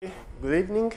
Good evening.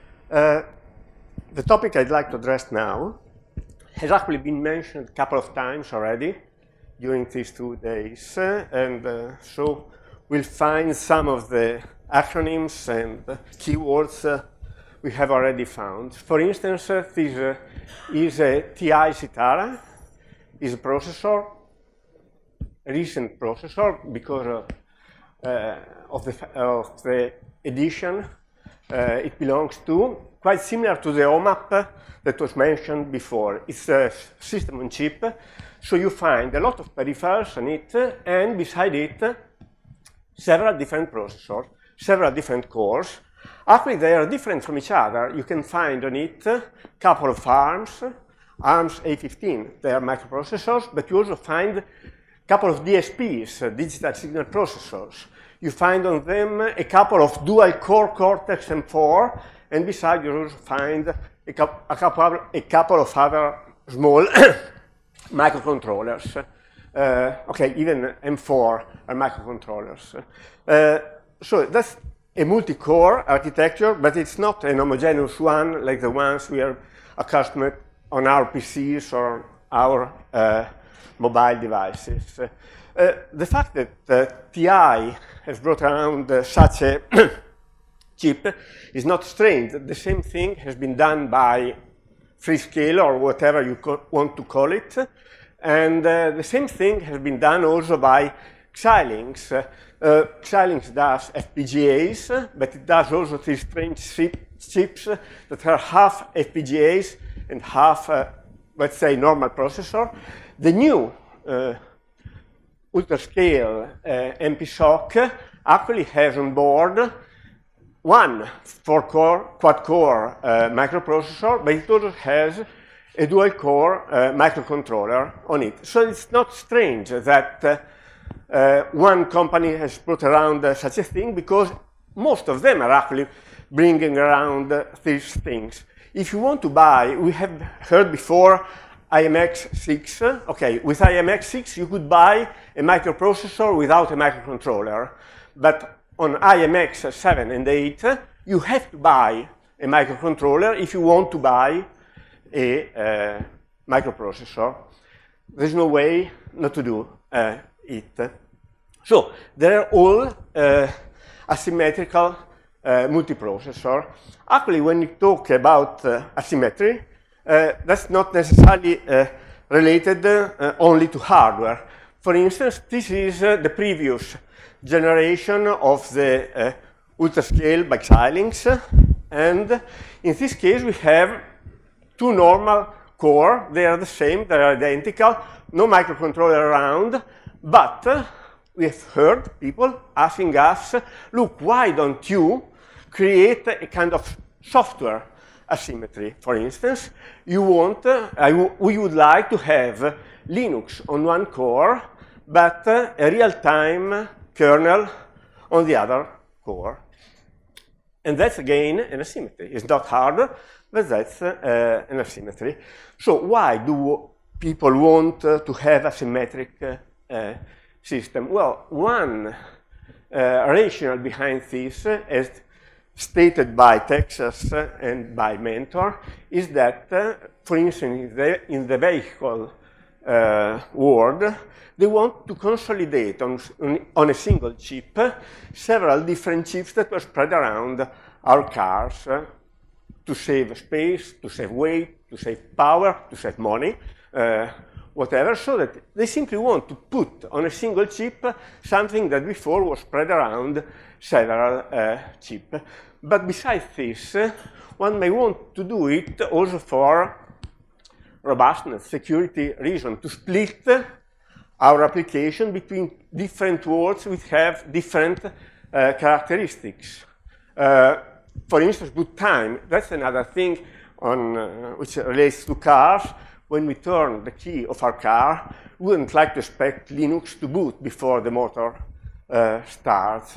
The topic I'd like to address now has actually been mentioned a couple of times already during these 2 days, so we'll find some of the acronyms and keywords we have already found. For instance, this is a TI Citara, is a processor, a recent processor because of the edition it belongs to, quite similar to the OMAP that was mentioned before. It's a system on chip, so you find a lot of peripherals on it, and beside it, several different processors, several different cores. Actually, they are different from each other. You can find on it a couple of ARMs A15, they are microprocessors, but you also find a couple of DSPs, digital signal processors. You find on them a couple of dual-core Cortex M4, and besides you also find a couple of other small microcontrollers. Okay, even M4 are microcontrollers. So that's a multi-core architecture, but it's not an homogeneous one like the ones we are accustomed on our PCs or our mobile devices. The fact that TI has brought around such a chip is not strange. The same thing has been done by Freescale or whatever you want to call it. And the same thing has been done also by Xilinx. Xilinx does FPGAs, but it does also these strange chips that are half FPGAs and half, let's say, normal processor. The new Ultrascale MPSoC actually has on board one 4-core, quad-core microprocessor, but it also has a dual-core microcontroller on it. So it's not strange that one company has brought around such a thing, because most of them are actually bringing around these things. If you want to buy, we have heard before IMX6. Okay, with IMX6 you could buy a microprocessor without a microcontroller, but on IMX7 and 8 you have to buy a microcontroller if you want to buy a microprocessor. There's no way not to do it. So they're all asymmetrical multiprocessor. Actually, when you talk about asymmetry, that's not necessarily related only to hardware. For instance, this is the previous generation of the Ultrascale by Xilinx, and in this case we have two normal core. They are the same, they are identical, no microcontroller around, but we have heard people asking us, look, why don't you create a kind of software asymmetry? For instance, you want, we would like to have Linux on one core, but a real-time kernel on the other core. And that's, again, an asymmetry. It's not hard, but that's an asymmetry. So why do people want to have a symmetric system? Well, one rationale behind this, as stated by Texas and by Mentor, is that, for instance, in the vehicle world, they want to consolidate on a single chip several different chips that were spread around our cars to save space, to save weight, to save power, to save money, whatever, so that they simply want to put on a single chip something that before was spread around several chips. But besides this, one may want to do it also for robustness, security reason, to split our application between different worlds which have different characteristics. For instance, boot time, that's another thing on, which relates to cars. When we turn the key of our car, we wouldn't like to expect Linux to boot before the motor starts.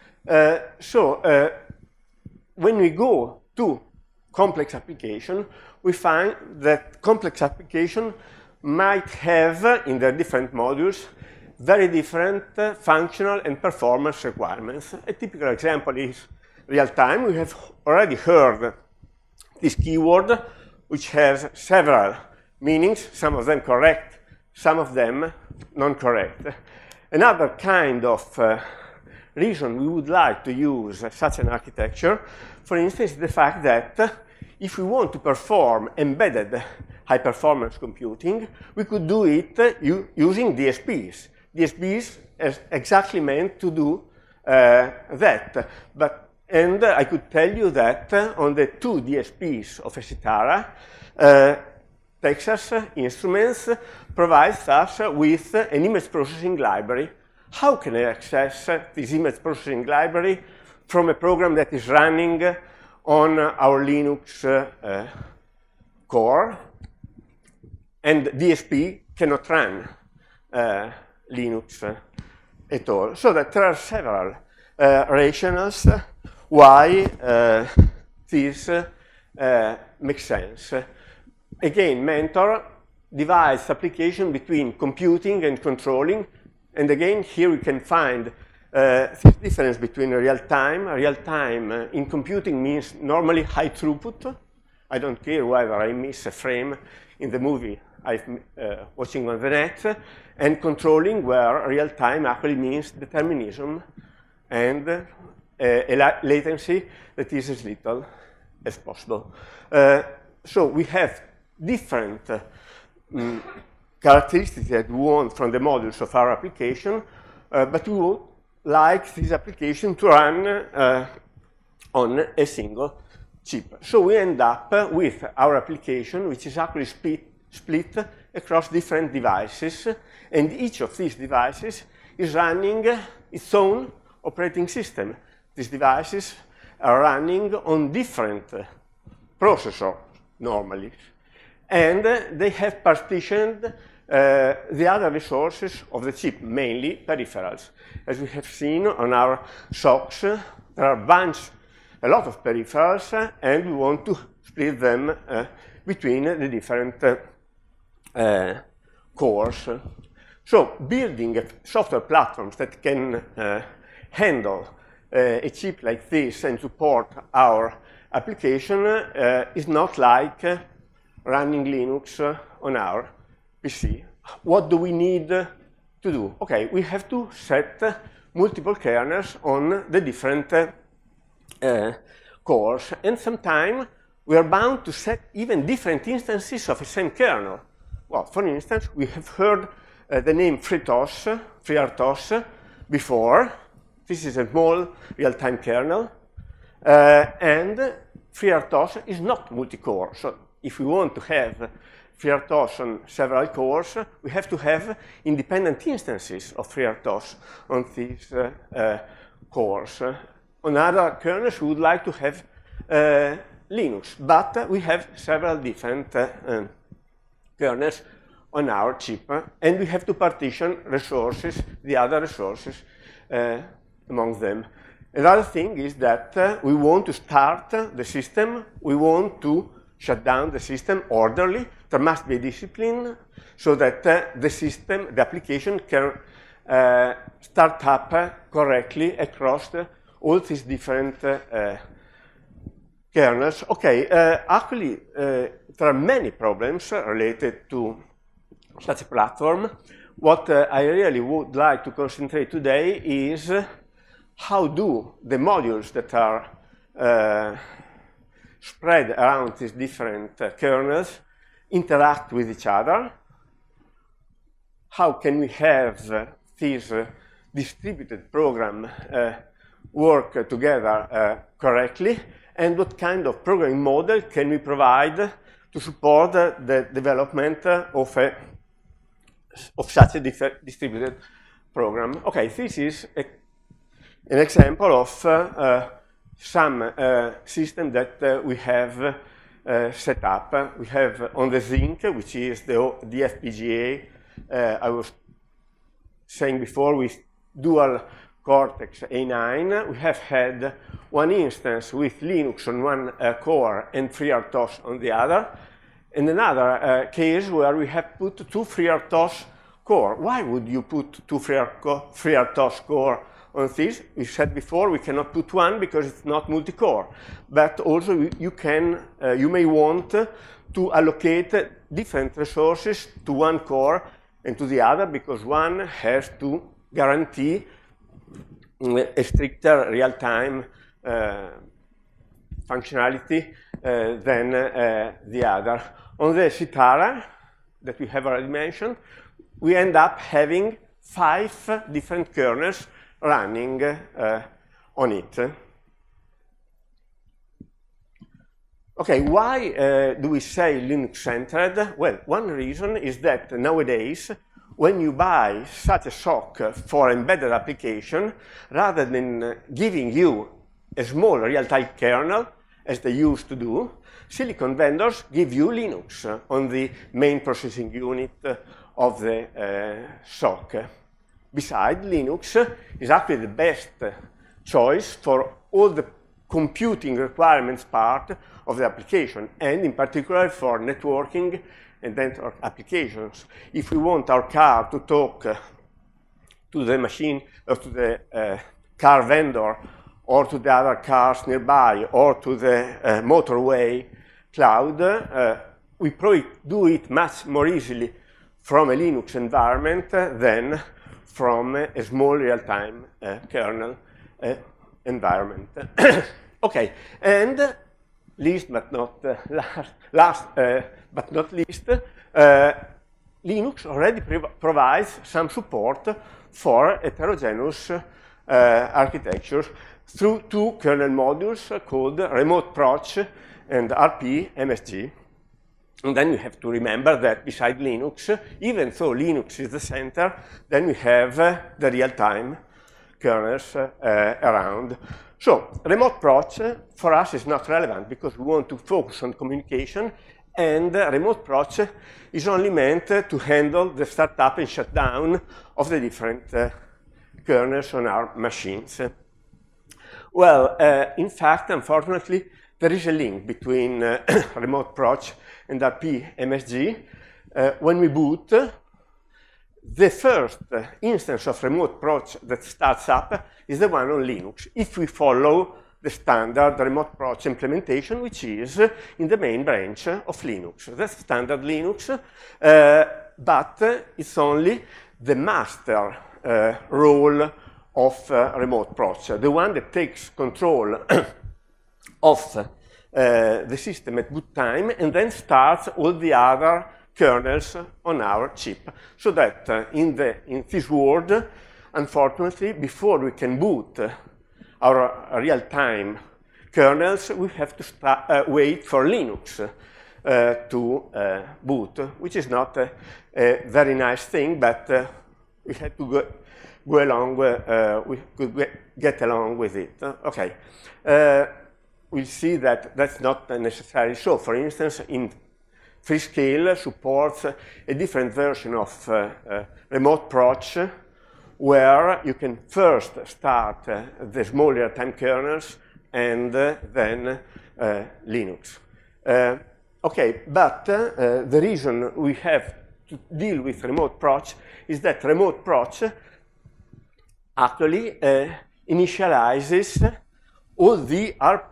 When we go to complex application, we find that complex application might have, in their different modules, very different functional and performance requirements. A typical example is real time, we have already heard this keyword, which has several meanings, some of them correct, some of them non-correct. Another kind of reason we would like to use such an architecture, for instance, is the fact that if we want to perform embedded high-performance computing, we could do it using DSPs. DSPs is exactly meant to do that. And I could tell you that on the 2 DSPs of Esitara, Texas Instruments provides us with an image processing library. How can I access this image processing library from a program that is running on our Linux core? And DSP cannot run Linux at all. So that there are several rationales why this makes sense. Again, Mentor divides application between computing and controlling. And again, here we can find this difference between real time. Real time in computing means normally high throughput. I don't care whether I miss a frame in the movie I'm watching on the net. And controlling, where real time actually means determinism and a latency that is as little as possible. So we have different characteristics that we want from the modules of our application, but we would like this application to run on a single chip. So we end up with our application, which is actually split across different devices, and each of these devices is running its own operating system. These devices are running on different processors normally, and they have partitioned the other resources of the chip, mainly peripherals. As we have seen on our SOCs, there are a lot of peripherals, and we want to split them between the different cores. So building software platforms that can handle a chip like this and support our application is not like running Linux on our PC. What do we need to do? Okay, we have to set multiple kernels on the different cores, and sometimes we are bound to set even different instances of the same kernel. Well, for instance, we have heard the name FreeRTOS before. This is a small real-time kernel, and FreeRTOS is not multi-core. So if we want to have FreeRTOS on several cores, we have to have independent instances of FreeRTOS on these cores. On other kernels, we would like to have Linux, but we have several different kernels on our chip, and we have to partition resources, the other resources, among them. Another thing is that we want to start the system, we want to shut down the system orderly. There must be discipline so that the system, the application can start up correctly across all these different kernels. Okay, actually, there are many problems related to such a platform. What I really would like to concentrate today is how do the modules that are spread around these different kernels interact with each other? How can we have this distributed program work together correctly? And what kind of programming model can we provide to support the development of such a distributed program? Okay, this is an example of some system that we have set up. We have on the Zinc, which is the FPGA I was saying before, with dual Cortex A9. We have had one instance with Linux on one core and FreeRTOS on the other, and another case where we have put two FreeRTOS core. Why would you put two FreeRTOS core on this. We said before we cannot put one because it's not multi-core, but also you may want to allocate different resources to one core and to the other, because one has to guarantee a stricter real-time functionality than the other. On the Citara, that we have already mentioned, we end up having 5 different kernels running on it. Okay, why do we say Linux-centered? Well, one reason is that nowadays, when you buy such a SoC for embedded application, rather than giving you a small real-time kernel, as they used to do, silicon vendors give you Linux on the main processing unit of the SoC. Besides, Linux is actually the best choice for all the computing requirements part of the application, and in particular for networking and network applications. If we want our car to talk to the machine, or to the car vendor, or to the other cars nearby, or to the motorway cloud, we probably do it much more easily from a Linux environment than from a small real-time kernel environment. Okay, and last but not least, Linux already provides some support for heterogeneous architectures through 2 kernel modules called RemoteProc and RP-MSG. And then we have to remember that beside Linux, even though Linux is the center, then we have the real-time kernels around. So, RemoteProc for us is not relevant because we want to focus on communication, and RemoteProc is only meant to handle the startup and shutdown of the different kernels on our machines. Well, in fact, unfortunately, there is a link between RemoteProc and RP-MSG. When we boot, the first instance of RemoteProc that starts up is the one on Linux, if we follow the standard RemoteProc implementation, which is in the main branch of Linux. That's standard Linux, but it's only the master role of RemoteProc, the one that takes control of the system at boot time and then starts all the other kernels on our chip. So that in this world, unfortunately, before we can boot our real-time kernels, we have to wait for Linux to boot, which is not a very nice thing, but we had to go along, we could get along with it. Okay. We'll see that that's not necessarily so. For instance, in Freescale supports a different version of RemoteProc, where you can first start the small real-time kernels and then Linux. Okay, but the reason we have to deal with RemoteProc is that RemoteProc actually initializes all the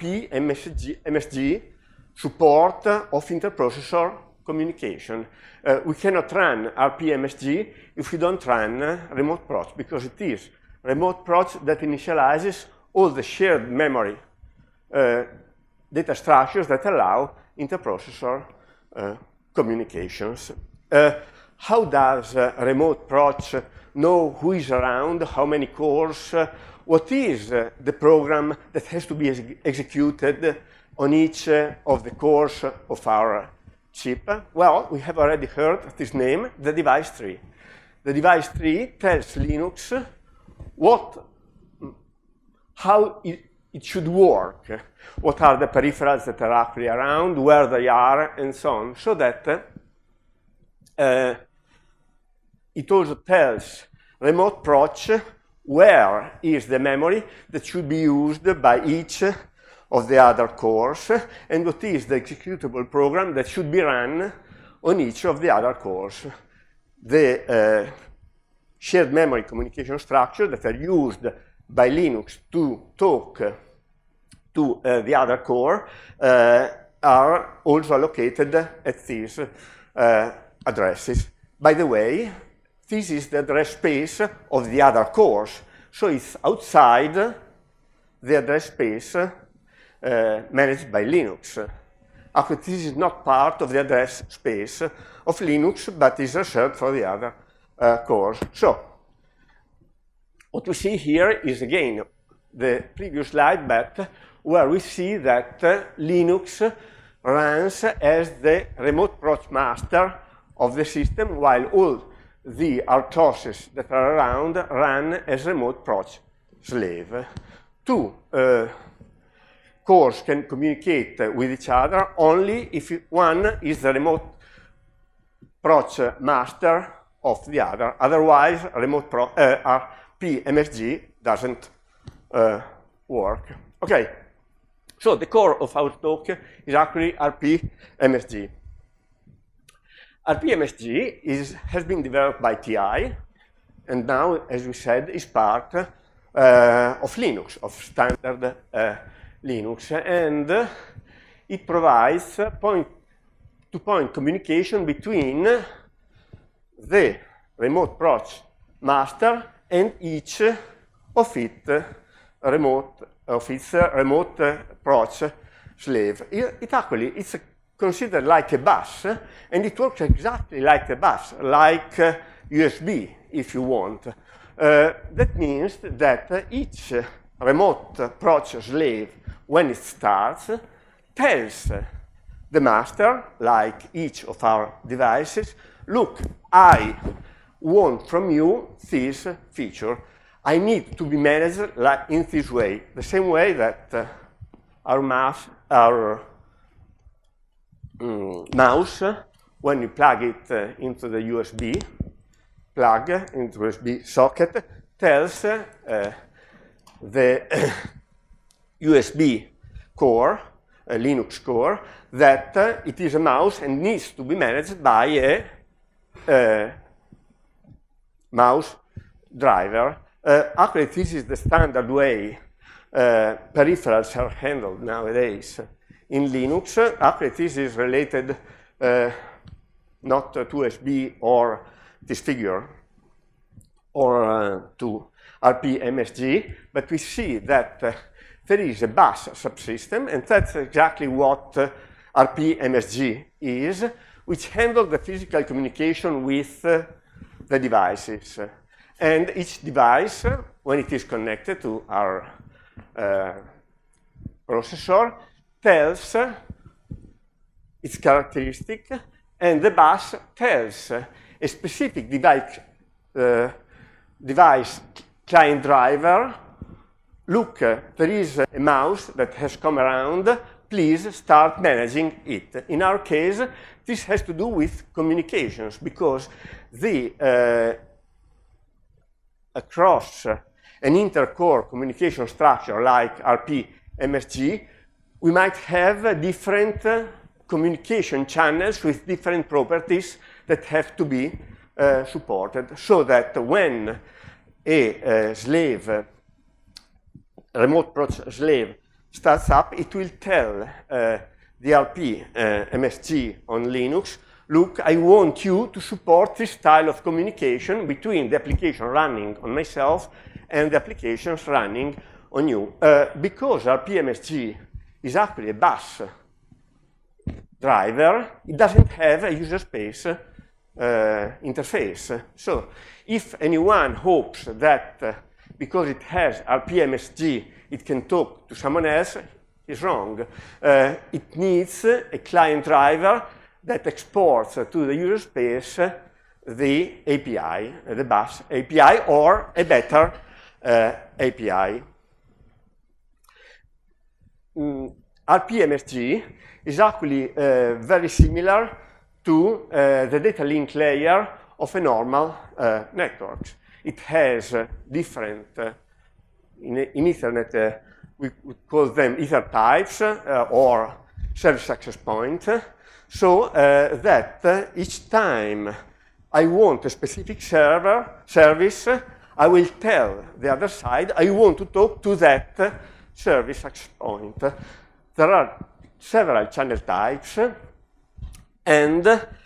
RP-MSG support of interprocessor communication. We cannot run RP-MSG if we don't run RemoteProc, because it is RemoteProc that initializes all the shared memory data structures that allow interprocessor communications. How does RemoteProc know who is around, how many cores, what is the program that has to be executed on each of the cores of our chip? Well, we have already heard this name, the device tree. The device tree tells Linux how it should work, what are the peripherals that are actually around, where they are, and so on, so that it also tells RemoteProc where is the memory that should be used by each of the other cores, and what is the executable program that should be run on each of the other cores. The shared memory communication structure that are used by Linux to talk to the other core are also allocated at these addresses. By the way, this is the address space of the other cores, so it's outside the address space managed by Linux. Actually, this is not part of the address space of Linux, but is reserved for the other cores. So, what we see here is, again, the previous slide, but where we see that Linux runs as the remote proc master of the system, while all the RTOSes that are around run as remote proc slave. Two cores can communicate with each other only if one is the remote proc master of the other. Otherwise, remote RPMSG doesn't work. Okay, so the core of our talk is actually RPMSG. RPMSG has been developed by TI, and now, as we said, is part of Linux, of standard Linux, and it provides point-to-point communication between the remote proc master and each of its remote proc slave. It's considered like a bus, and it works exactly like a bus, like USB, if you want. That means that each remote proc slave, when it starts, tells the master, like each of our devices, look, I want from you this feature. I need to be managed like in this way, the same way that our mouse, when you plug it into the USB plug, into the USB socket, tells the USB core, a Linux core, that it is a mouse and needs to be managed by a mouse driver. Actually, this is the standard way peripherals are handled nowadays in Linux. Actually, this is related not to USB or this figure or to RPMSG, but we see that there is a bus subsystem, and that's exactly what RPMSG is, which handles the physical communication with the devices. And each device, when it is connected to our processor, tells its characteristic, and the bus tells a specific device client driver, look, there is a mouse that has come around, please start managing it. In our case, this has to do with communications, because across an intercore communication structure like RPMSG, we might have different communication channels with different properties that have to be supported, so that when a remote proc slave starts up, it will tell the RPMSG on Linux, look, I want you to support this style of communication between the application running on myself and the applications running on you. Because RPMSG is actually a bus driver, it doesn't have a user space interface. So if anyone hopes that because it has RPMSG, it can talk to someone else, is wrong. It needs a client driver that exports to the user space the API, the bus API, or a better API. RPMSG is actually very similar to the data link layer of a normal network. It has different, in Ethernet, we call them ether types or service access point, so that each time I want a specific service, I will tell the other side, I want to talk to that service access point. There are several channel types, and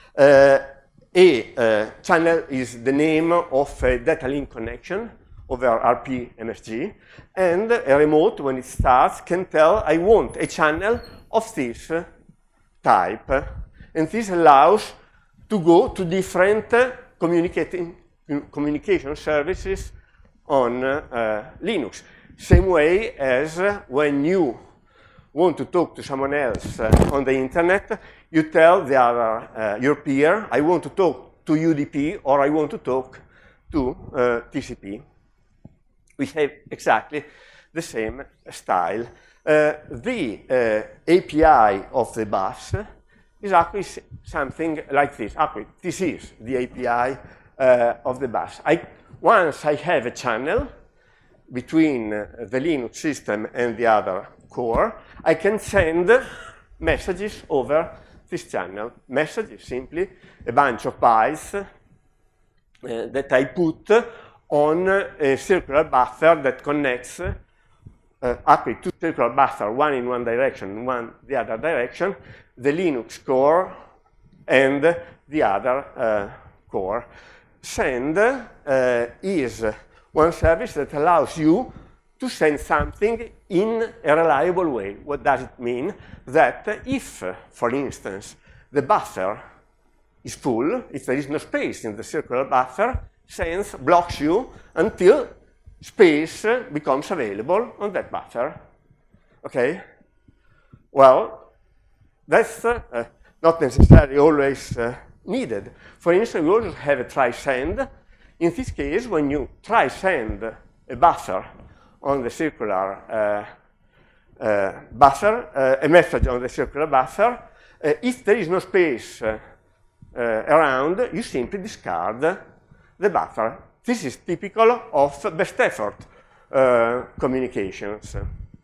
a channel is the name of a data link connection over RP-MSG, and a remote, when it starts, can tell, I want a channel of this type. And this allows to go to different communication services on Linux. Same way as when you want to talk to someone else on the internet, you tell the other, your peer, I want to talk to UDP or I want to talk to TCP. We have exactly the same style. The API of the bus is actually something like this. Actually, this is the API of the bus. Once I have a channel between the Linux system and the other core, I can send messages over this channel. Message is simply a bunch of bytes that I put on a circular buffer that connects actually two circular buffers, one in one direction, one the other direction, the Linux core and the other core. Send is one service that allows you to send something in a reliable way. What does it mean? That if, for instance, the buffer is full, if there is no space in the circular buffer, sends blocks you until space becomes available on that buffer. Okay? Well, that's not necessarily always needed. For instance, we also have a try send. In this case, when you try send a buffer on the circular buffer, a message on the circular buffer, if there is no space around, you simply discard the buffer. This is typical of best effort communications.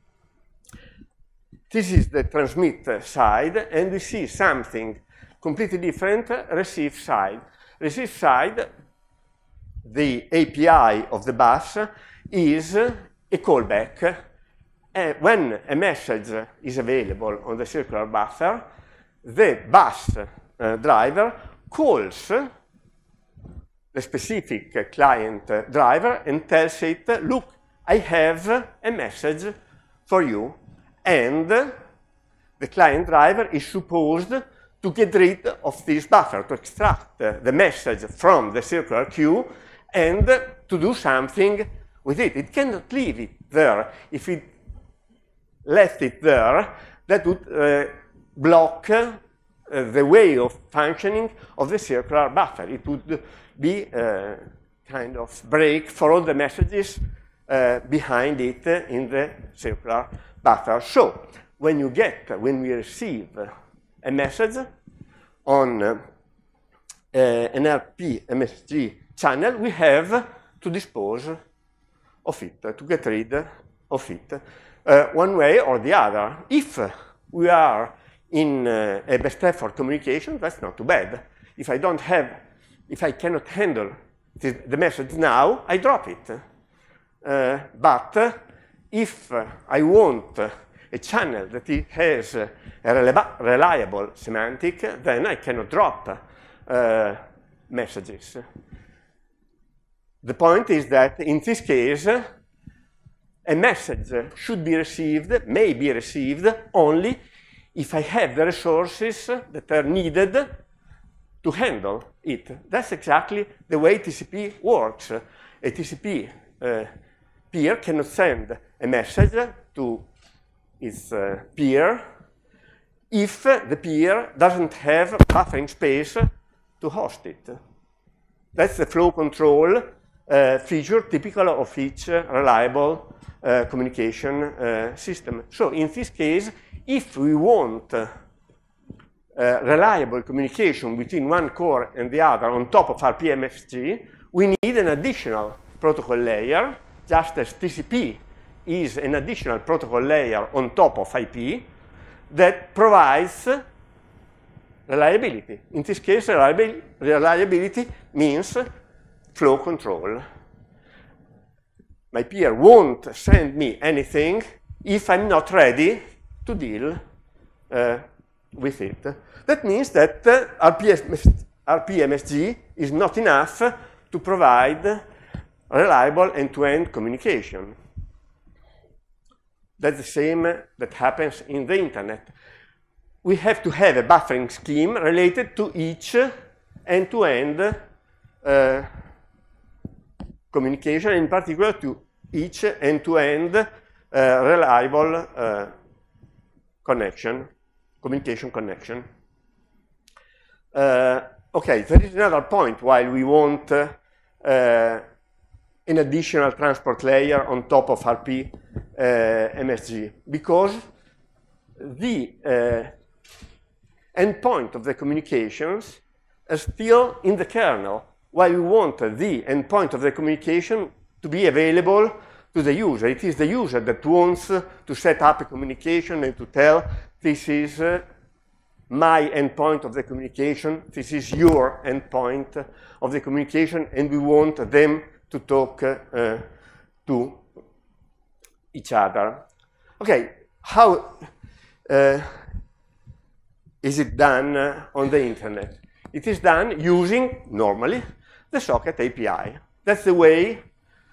This is the transmit side, and we see something completely different, receive side. Receive side, the API of the bus is a callback. When a message is available on the circular buffer, the bus driver calls the specific client driver and tells it, look, I have a message for you. And the client driver is supposed to get rid of this buffer, to extract the message from the circular queue and to do something with it. It cannot leave it there. If it left it there, that would block the way of functioning of the circular buffer. It would be a kind of break for all the messages behind it in the circular buffer. So when we receive a message on an RP-MSG channel, we have to dispose of it, to get rid of it, one way or the other. If we are in a best effort communication, that's not too bad. If I cannot handle the message now, I drop it. But if I want a channel that has a reliable semantic, then I cannot drop messages. The point is that in this case, a message should be received, may be received, only if I have the resources that are needed to handle it. That's exactly the way TCP works. A TCP peer cannot send a message to its peer if the peer doesn't have buffering space to host it. That's the flow control feature typical of each reliable communication system. So in this case, if we want reliable communication between one core and the other on top of RP-MSG, we need an additional protocol layer, just as TCP is an additional protocol layer on top of IP that provides reliability. In this case, reliability means flow control. my peer won't send me anything if I'm not ready to deal with it. That means that RPMSG is not enough to provide reliable end-to-end communication. That's the same that happens in the internet. We have to have a buffering scheme related to each end-to-end communication, in particular to each end-to-end reliable communication connection. Okay, there is another point why we want an additional transport layer on top of RP MSG, because the endpoint of the communications is still in the kernel, while we want the endpoint of the communication to be available to the user. It is the user that wants to set up a communication and to tell, this is my endpoint of the communication, this is your endpoint of the communication, and we want them to talk to each other. Okay, how is it done on the internet? It is done using, normally, the socket API. That's the way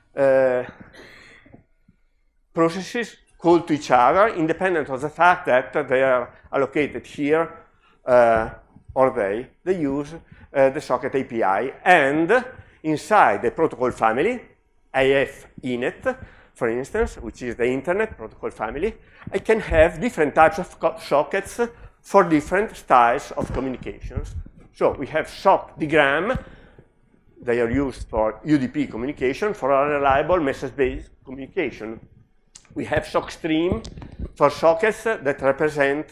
processes call to each other, independent of the fact that they are allocated here or they use the socket API. And inside the protocol family, AF Inet, for instance, which is the internet protocol family, I can have different types of sockets for different styles of communications. So we have SOC-DGRAM. They are used for UDP communication, for unreliable message-based communication. We have SOC-STREAM for sockets that represent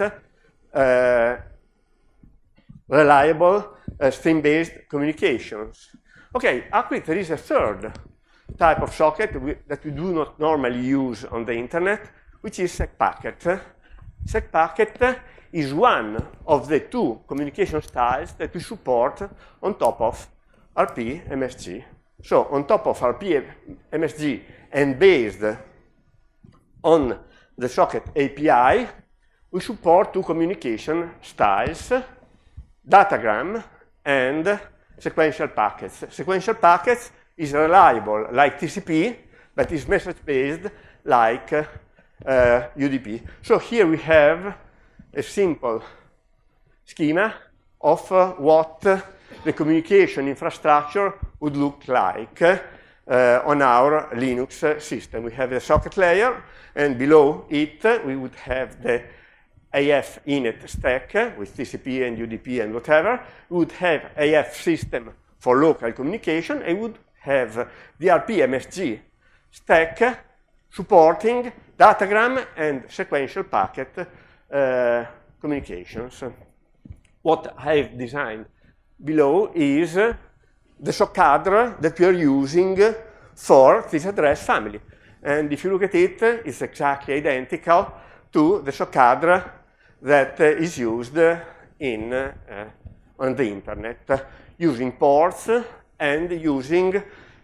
reliable stream-based communications. Okay, actually there is a third type of socket that we do not normally use on the internet, which is SecPacket. SecPacket is one of the two communication styles that we support on top of RP-MSG. So on top of RP-MSG and based on the socket API, we support two communication styles, datagram and sequential packets. Sequential packets is reliable like TCP, but is message-based like UDP. So here we have a simple schema of what the communication infrastructure would look like on our Linux system. We have the socket layer, and below it we would have the AF Inet stack with TCP and UDP and whatever. We would have AF system for local communication, and we would have the RP-MSG stack supporting datagram and sequential packet communications. What I've designed below is the SOC-cadre that we are using for this address family. And if you look at it, it's exactly identical to the SOC-cadre that is used on the internet, using ports and using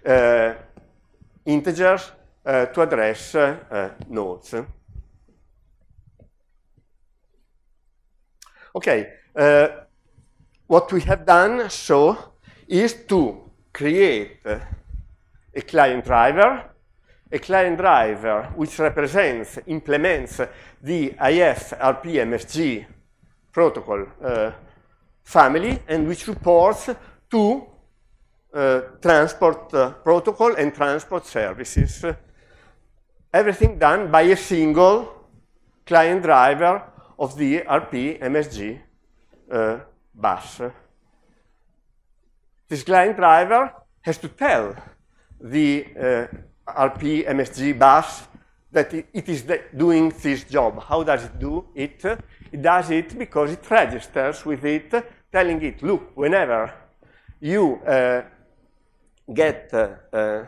integers to address nodes. Okay, what we have done is to create a client driver which implements the IF RP-MSG protocol family, and which supports two transport protocol and transport services. Everything done by a single client driver of the RP-MSG bus. This client driver has to tell the RP-MSG bus that it is doing this job. How does it do it? It does it because it registers with it, telling it, look, whenever you get a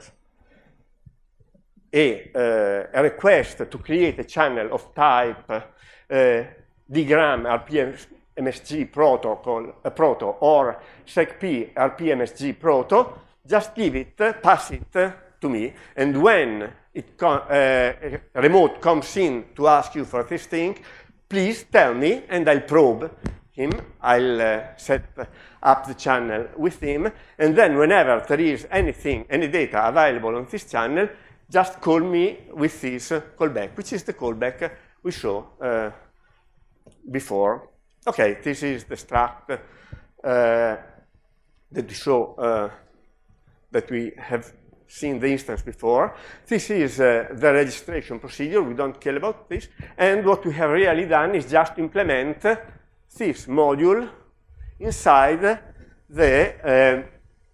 request to create a channel of type DGRAM RP-MSG proto or SecP RP-MSG proto, just pass it to me, and when a remote comes in to ask you for this thing, please tell me, and I'll probe him. I'll set up the channel with him, and then whenever there is anything, any data available on this channel, just call me with this callback, which is the callback we saw before. Okay, this is the struct that we saw, that we have seen the instance before. This is the registration procedure. We don't care about this. And what we have really done is just implement this module inside the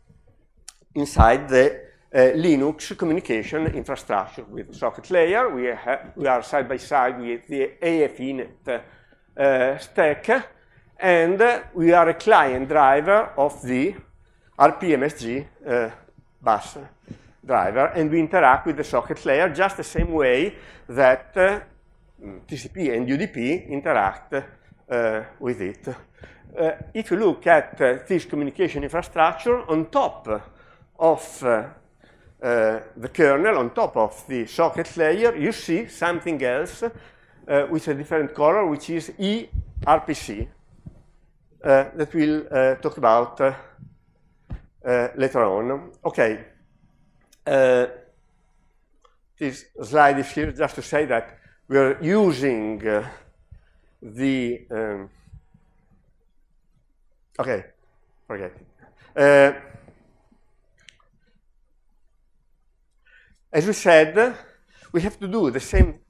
Linux communication infrastructure with socket layer. We are side by side with the AFINET stack, and we are a client driver of the RPMSG bus driver, and we interact with the socket layer just the same way that TCP and UDP interact with it. If you look at this communication infrastructure on top of the kernel, on top of the socket layer, you see something else with a different color, which is eRPC, that we'll talk about later on. Okay. This slide is here just to say that we are using the okay, forget it. As we said, we have to do the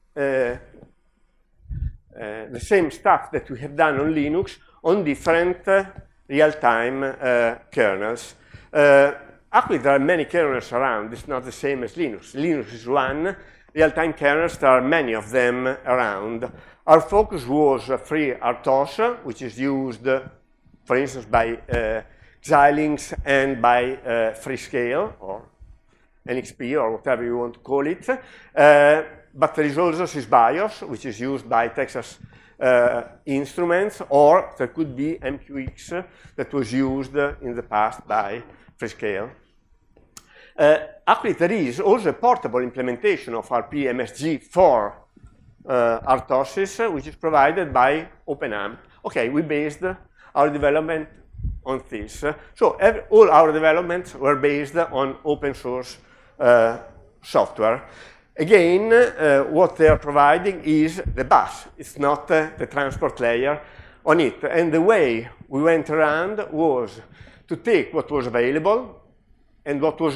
same stuff that we have done on Linux on different real-time kernels. Actually, there are many kernels around. It's not the same as Linux. Linux is one. Real-time kernels, there are many of them around. Our focus was FreeRTOS, which is used, for instance, by Xilinx and by Freescale, or NXP, or whatever you want to call it. But there is also SysBIOS, which is used by Texas Instruments, or there could be MQX that was used in the past by Freescale. Actually, there is also a portable implementation of RPMSG for RTOSes, which is provided by OpenAMP. Okay, we based our development on this. So all our developments were based on open source software. Again, what they are providing is the bus. It's not the transport layer on it. And the way we went around was to take what was available, and what was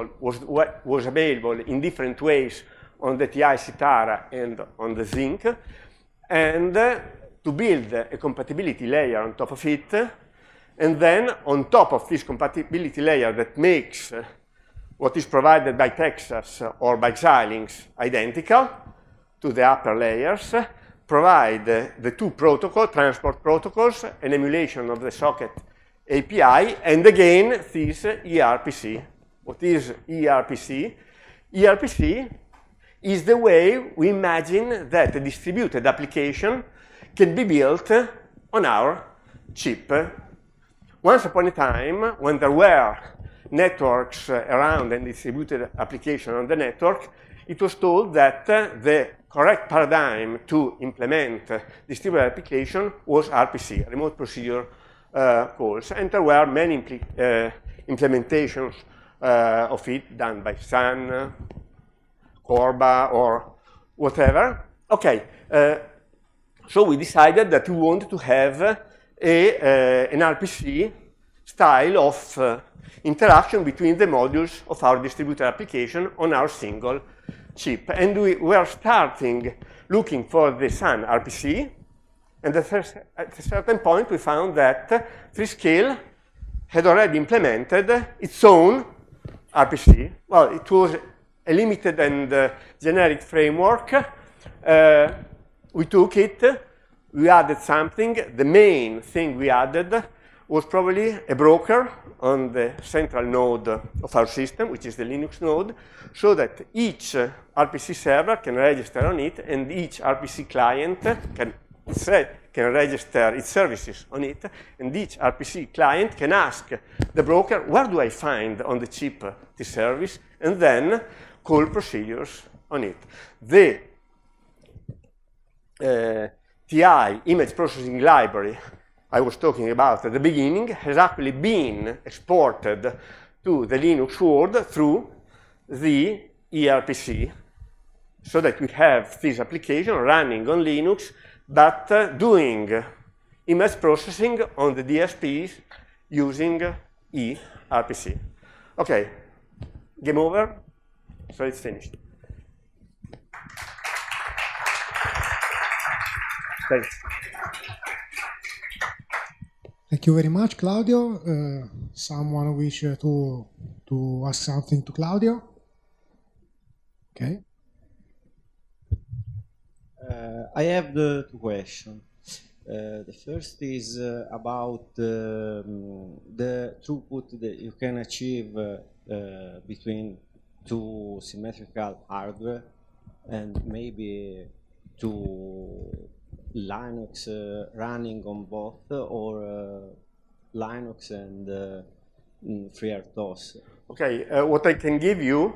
available in different ways on the TI Citara and on the Zinc, and to build a compatibility layer on top of it, and then on top of this compatibility layer that makes what is provided by Texas or by Xilinx identical to the upper layers, provide the two transport protocols, an emulation of the socket API, and again, this eRPC. What is eRPC? eRPC is the way we imagine that a distributed application can be built on our chip. Once upon a time, when there were networks around and distributed application on the network, it was told that the correct paradigm to implement distributed application was RPC, remote procedure calls, and there were many implementations of it done by Sun, Corba, or whatever. Okay, so we decided that we wanted to have an RPC style of interaction between the modules of our distributed application on our single chip. And we were starting looking for the Sun RPC, and at a certain point we found that Freescale had already implemented its own RPC. Well, it was a limited and generic framework. We took it, we added something. The main thing we added was probably a broker on the central node of our system, which is the Linux node, so that each RPC server can register on it, and each RPC client can register its services on it, and each RPC client can ask the broker, where do I find on the chip this service, and then call procedures on it. The TI image processing library I was talking about at the beginning has actually been exported to the Linux world through the eRPC, so that we have this application running on Linux, but doing image processing on the DSPs using eRPC. Okay, game over, so it's finished. Thanks. Thank you very much, Claudio. Someone wish to ask something to Claudio? Okay. I have the two questions. The first is about the throughput that you can achieve between two symmetrical hardware and maybe two Linux running on both, or Linux and FreeRTOS. Okay, what I can give you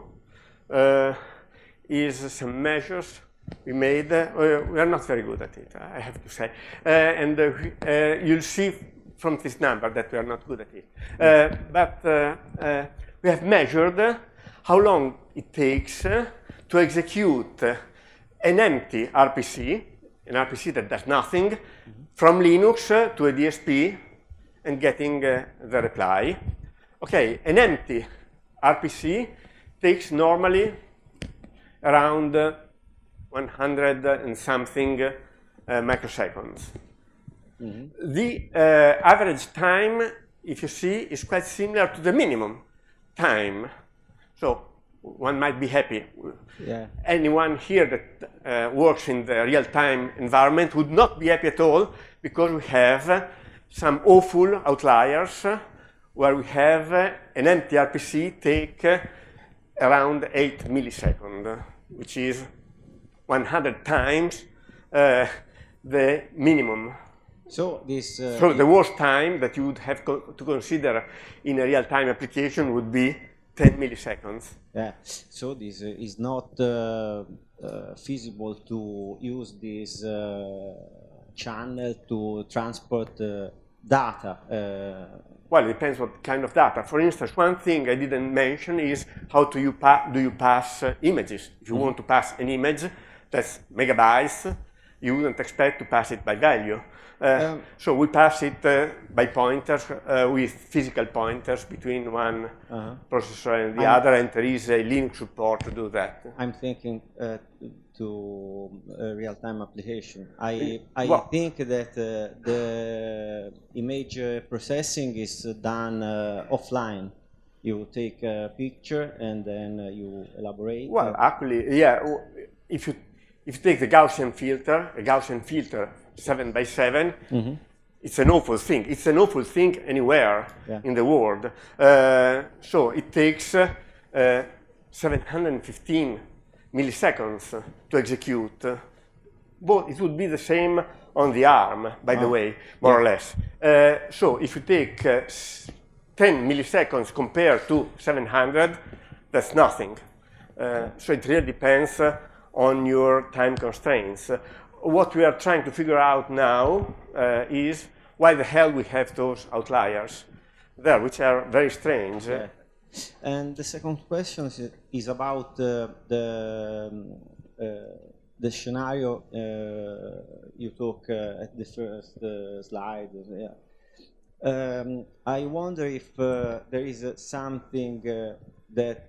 is some measures we made. We are not very good at it, I have to say. And you'll see from this number that we are not good at it. But we have measured how long it takes to execute an empty RPC, an RPC that does nothing, from Linux to a DSP and getting the reply. Okay, an empty RPC takes normally around 100 and something microseconds. The average time, if you see, is quite similar to the minimum time. So one might be happy. Yeah. Anyone here that works in the real-time environment would not be happy at all, because we have some awful outliers where we have an empty RPC take around 8 milliseconds, which is 100 times the minimum. So this. So the worst time that you would have to consider in a real-time application would be 10 milliseconds. Yeah. So this is not feasible to use this channel to transport data. Well, it depends what kind of data. For instance, one thing I didn't mention is how do you pass images. If you want to pass an image that's megabytes, you wouldn't expect to pass it by value. So we pass it by pointers, with physical pointers between one processor and the other, and there is a Linux support to do that. I'm thinking to a real-time application. I think that the image processing is done offline. You take a picture and then you elaborate. Well, actually, yeah. If you take the Gaussian filter, a Gaussian filter 7 by 7, it's an awful thing. It's an awful thing anywhere in the world. So it takes 715 milliseconds to execute. But it would be the same on the ARM, by the way, more or less. So if you take 10 milliseconds compared to 700, that's nothing. So it really depends on your time constraints. What we are trying to figure out now is why the hell we have those outliers there, which are very strange. Yeah. And the second question is about the scenario you took at the first slide. Yeah. I wonder if there is something that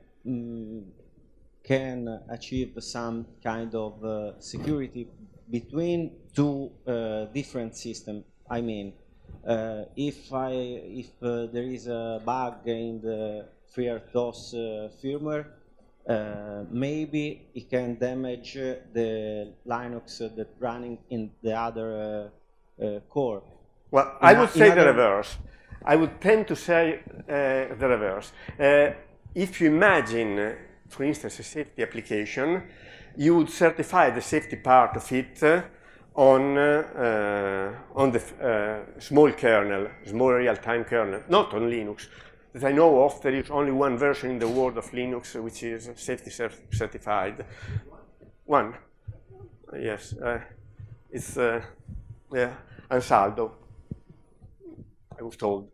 can achieve some kind of security between two different systems. I mean, if there is a bug in the FreeRTOS firmware, maybe it can damage the Linux that's running in the other core. Well, I would say the reverse. I would tend to say the reverse. If you imagine, for instance, a safety application, you would certify the safety part of it on the small kernel, small real-time kernel, not on Linux. that I know of, there is only one version in the world of Linux which is safety certified. One. Yes. It's yeah, Ansaldo, I was told.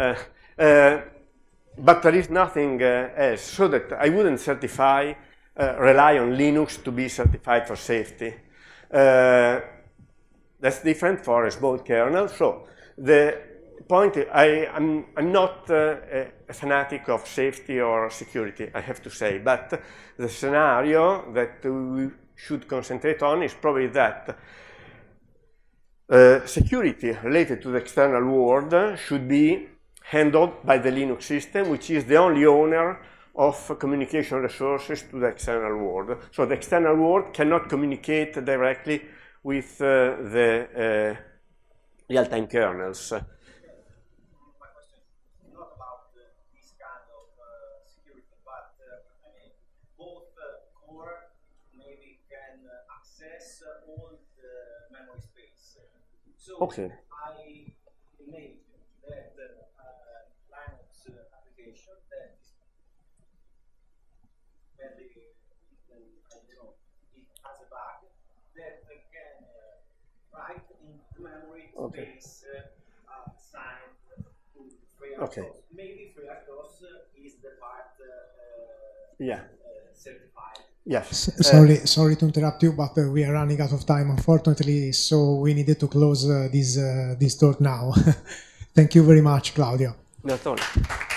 But there is nothing else, so that I wouldn't rely on Linux to be certified for safety. That's different for a small kernel. So the point, I'm not a fanatic of safety or security, I have to say, but the scenario that we should concentrate on is probably that security related to the external world should be handled by the Linux system, which is the only owner of communication resources to the external world. So the external world cannot communicate directly with the real-time kernels. My question is not about this kind of security, but I mean, both core maybe can access all the memory space. So okay. I imagine that Linux application that is very, I don't know, it has a bug that can write in memory space assigned to FreeRTOS. Okay. Maybe FreeRTOS is the part Yeah. certified. Yes. Sorry to interrupt you, but we are running out of time, unfortunately, so we needed to close this talk now. Thank you very much, Claudio. Not only.